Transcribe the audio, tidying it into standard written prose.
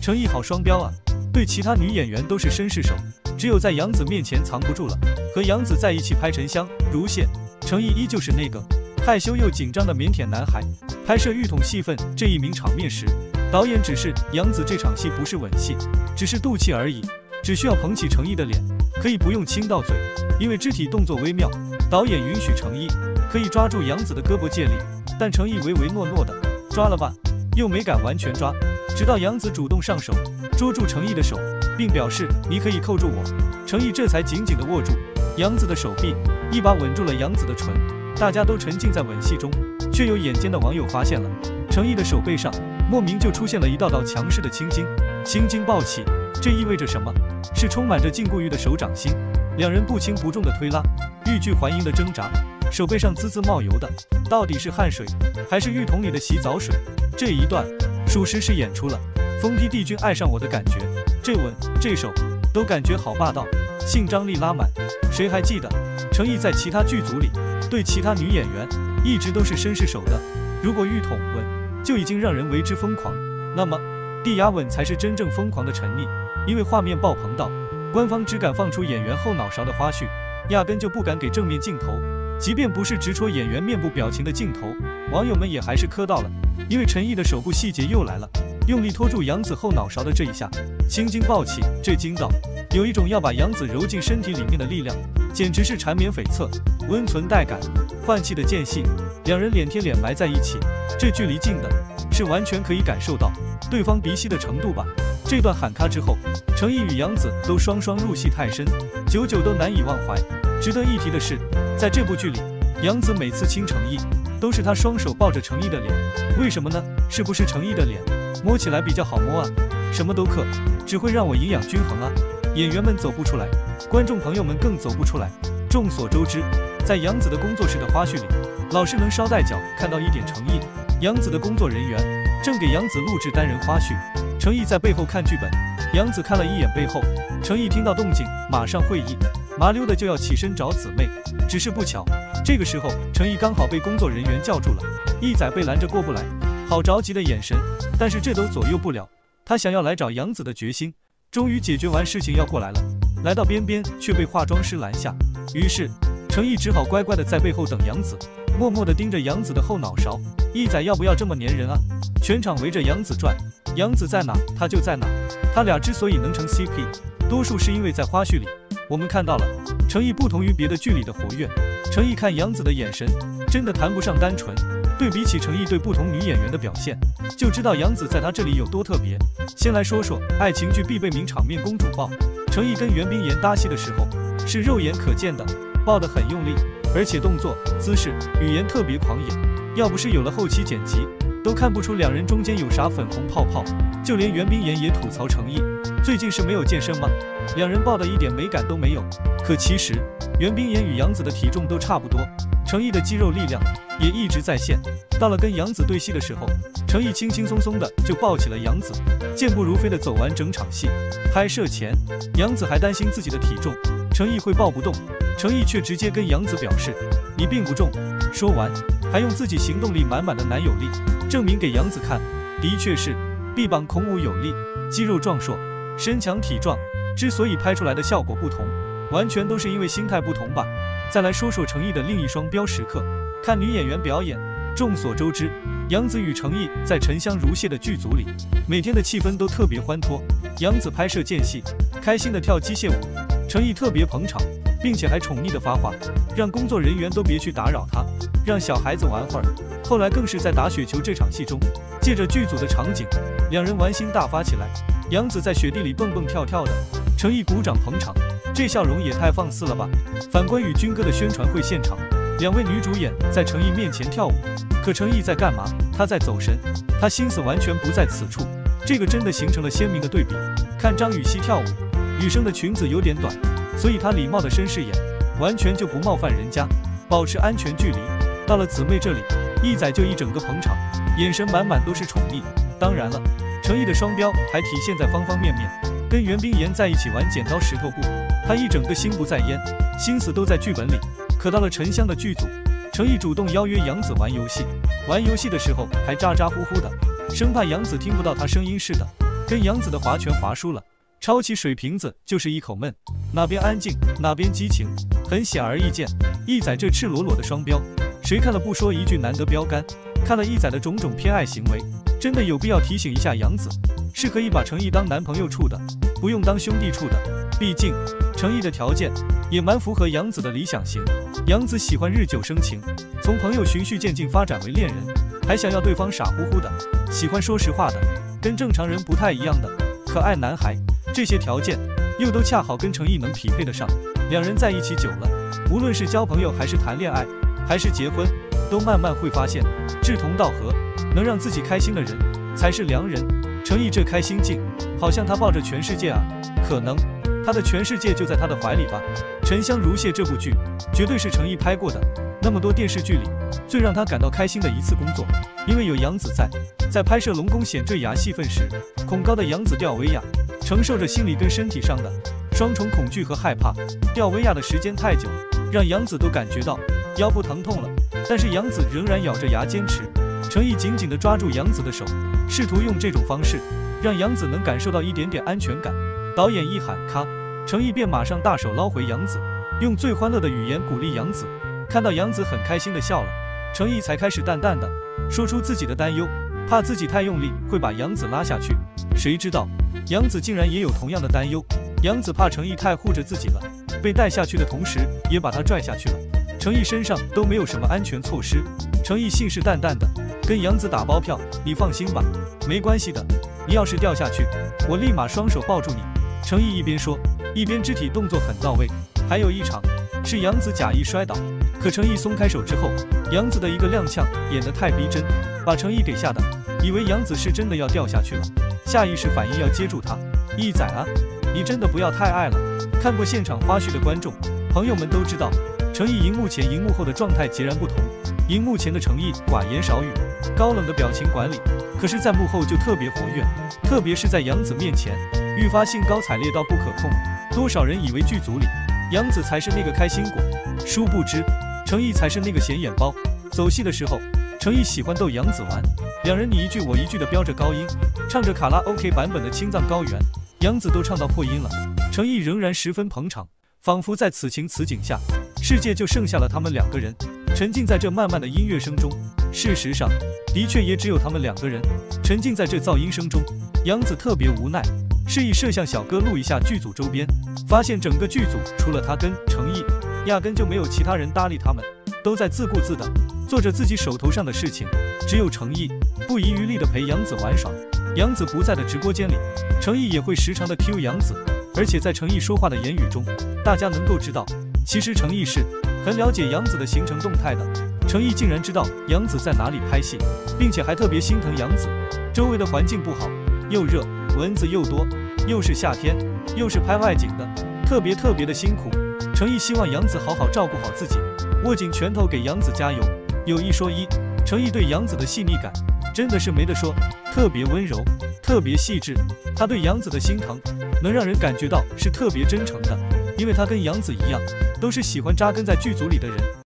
程毅好双标啊，对其他女演员都是绅士手，只有在杨紫面前藏不住了。和杨紫在一起拍《沉香》《如屑》，程毅依旧是那个害羞又紧张的腼腆男孩。拍摄浴桶戏份这一名场面时，导演指示杨紫这场戏不是吻戏，只是肚脐而已，只需要捧起程毅的脸，可以不用亲到嘴，因为肢体动作微妙，导演允许程毅可以抓住杨紫的胳膊借力，但程毅唯唯诺诺的抓了吧，又没敢完全抓，直到杨紫主动上手捉住程毅的手，并表示你可以扣住我，程毅这才紧紧地握住杨紫的手臂，一把吻住了杨紫的唇。大家都沉浸在吻戏中，却有眼尖的网友发现了程毅的手背上莫名就出现了一道道强势的青筋，青筋暴起，这意味着什么？是充满着禁锢欲的手掌心。两人不轻不重的推拉，欲拒还迎的挣扎，手背上滋滋冒油的，到底是汗水还是浴桶里的洗澡水？这一段属实是演出了疯批帝君爱上我的感觉，这吻这手都感觉好霸道，性张力拉满。谁还记得程毅在其他剧组里对其他女演员一直都是绅士手的？如果浴桶吻就已经让人为之疯狂，那么地牙吻才是真正疯狂的沉溺。因为画面爆棚到官方只敢放出演员后脑勺的花絮，压根就不敢给正面镜头，即便不是直戳演员面部表情的镜头，网友们也还是磕到了。因为陈毅的手部细节又来了，用力拖住杨紫后脑勺的这一下，青筋暴起，这筋道有一种要把杨紫揉进身体里面的力量，简直是缠绵悱恻，温存带感，换气的间隙，两人脸贴脸埋在一起，这距离近的是完全可以感受到对方鼻息的程度吧。这段喊咔之后，程毅与杨紫都双双入戏太深，久久都难以忘怀。值得一提的是，在这部剧里，杨紫每次亲程毅都是她双手抱着程毅的脸，为什么呢？是不是程毅的脸摸起来比较好摸啊？什么都克，只会让我营养均衡啊。演员们走不出来，观众朋友们更走不出来。众所周知，在杨紫的工作室的花絮里，老是能捎带脚看到一点程毅。杨紫的工作人员正给杨紫录制单人花絮，程毅在背后看剧本，杨紫看了一眼背后，程毅听到动静马上会意，麻溜的就要起身找姊妹。只是不巧，这个时候程毅刚好被工作人员叫住了，一仔被拦着过不来，好着急的眼神，但是这都左右不了他想要来找杨紫的决心。终于解决完事情要过来了，来到边边却被化妆师拦下，于是程毅只好乖乖的在背后等杨紫，默默地盯着杨紫的后脑勺。一仔要不要这么粘人啊？全场围着杨紫转，杨紫在哪他就在哪。他俩之所以能成 CP， 多数是因为在花絮里我们看到了程毅不同于别的剧里的活跃。程毅看杨紫的眼神真的谈不上单纯，对比起程毅对不同女演员的表现，就知道杨紫在他这里有多特别。先来说说爱情剧必备名场面公主抱，程毅跟袁冰妍搭戏的时候是肉眼可见的抱得很用力，而且动作姿势语言特别狂野，要不是有了后期剪辑，都看不出两人中间有啥粉红泡泡。就连袁冰妍也吐槽程毅最近是没有健身吗？两人抱的一点美感都没有。可其实袁冰妍与杨紫的体重都差不多，程毅的肌肉力量也一直在线。到了跟杨紫对戏的时候，程毅轻轻松松的就抱起了杨紫，健步如飞的走完整场戏。拍摄前，杨紫还担心自己的体重程毅会抱不动，程毅却直接跟杨紫表示你并不重，说完还用自己行动力满满的男友力证明给杨紫看，的确是臂膀孔武有力，肌肉壮硕，身强体壮。之所以拍出来的效果不同，完全都是因为心态不同吧。再来说说程毅的另一双标时刻，看女演员表演。众所周知，杨紫与程毅在《沉香如屑》的剧组里，每天的气氛都特别欢脱。杨紫拍摄间隙开心的跳机械舞，程毅特别捧场，并且还宠溺的发话，让工作人员都别去打扰他，让小孩子玩会儿。后来更是在打雪球这场戏中，借着剧组的场景，两人玩心大发起来。杨紫在雪地里蹦蹦跳跳的，程毅鼓掌捧场，这笑容也太放肆了吧。反观与军歌的宣传会现场，两位女主演在程毅面前跳舞，可程毅在干嘛？他在走神，他心思完全不在此处。这个真的形成了鲜明的对比。看张雨绮跳舞，女生的裙子有点短，所以她礼貌的绅士眼，完全就不冒犯人家，保持安全距离。到了姊妹这里，一仔就一整个捧场，眼神满满都是宠溺。当然了，程毅的双标还体现在方方面面。跟袁冰妍在一起玩剪刀石头布，他一整个心不在焉，心思都在剧本里。可到了沉香的剧组，程毅主动邀约杨紫玩游戏，玩游戏的时候还咋咋呼呼的，生怕杨紫听不到他声音似的。 跟杨子的划拳划输了，抄起水瓶子就是一口闷，哪边安静哪边激情，很显而易见。一仔这赤裸裸的双标，谁看了不说一句难得标杆？看了一仔的种种偏爱行为，真的有必要提醒一下杨子，是可以把程毅当男朋友处的，不用当兄弟处的。毕竟程毅的条件也蛮符合杨子的理想型。杨子喜欢日久生情，从朋友循序渐进发展为恋人，还想要对方傻乎乎的，喜欢说实话的，跟正常人不太一样的可爱男孩。这些条件又都恰好跟程毅能匹配得上。两人在一起久了，无论是交朋友还是谈恋爱还是结婚，都慢慢会发现志同道合能让自己开心的人才是良人。程毅这开心劲，好像他抱着全世界啊，可能他的全世界就在他的怀里吧。沉香如屑这部剧绝对是程毅拍过的那么多电视剧里最让他感到开心的一次工作，因为有杨子在。在拍摄龙宫显坠崖戏份时，恐高的杨子吊威亚，承受着心理跟身体上的双重恐惧和害怕。吊威亚的时间太久，让杨子都感觉到腰部疼痛了，但是杨子仍然咬着牙坚持。程毅紧紧地抓住杨子的手，试图用这种方式让杨子能感受到一点点安全感。导演一喊咔，程毅便马上大手捞回杨子，用最欢乐的语言鼓励杨子。看到杨子很开心地笑了，程毅才开始淡淡地说出自己的担忧，怕自己太用力会把杨子拉下去。谁知道杨子竟然也有同样的担忧。杨子怕程毅太护着自己了，被带下去的同时也把他拽下去了。程毅身上都没有什么安全措施，程毅信誓旦旦地跟杨子打包票，你放心吧，没关系的，你要是掉下去，我立马双手抱住你。程毅一边说一边肢体动作很到位。还有一场是杨子假意摔倒，可程毅松开手之后，杨子的一个踉跄演得太逼真，把程毅给吓得以为杨子是真的要掉下去了，下意识反应要接住他。一仔啊，你真的不要太爱了。看过现场花絮的观众朋友们都知道，程毅荧幕前荧幕后的状态截然不同。荧幕前的程毅寡言少语，高冷的表情管理，可是在幕后就特别活跃，特别是在杨子面前愈发兴高采烈到不可控。多少人以为剧组里杨子才是那个开心果，殊不知程毅才是那个显眼包。走戏的时候，程毅喜欢逗杨子玩，两人你一句我一句的飙着高音，唱着卡拉 OK 版本的青藏高原，杨子都唱到破音了，程毅仍然十分捧场，仿佛在此情此景下，世界就剩下了他们两个人，沉浸在这漫漫的音乐声中。事实上的确也只有他们两个人沉浸在这噪音声中。杨子特别无奈，示意摄像小哥录一下剧组周边，发现整个剧组除了他跟程毅，压根就没有其他人搭理他们，都在自顾自地做着自己手头上的事情，只有程毅不遗余力地陪杨子玩耍。杨子不在的直播间里，程毅也会时常的 cue 杨子，而且在程毅说话的言语中，大家能够知道，其实程毅是很了解杨子的行程动态的。程毅竟然知道杨子在哪里拍戏，并且还特别心疼杨子。周围的环境不好，又热，蚊子又多，又是夏天，又是拍外景的，特别的辛苦。程毅希望杨子好好照顾好自己，握紧拳头给杨子加油。有一说一，程毅对杨子的细腻感真的是没得说，特别温柔，特别细致。他对杨子的心疼能让人感觉到是特别真诚的，因为他跟杨子一样，都是喜欢扎根在剧组里的人。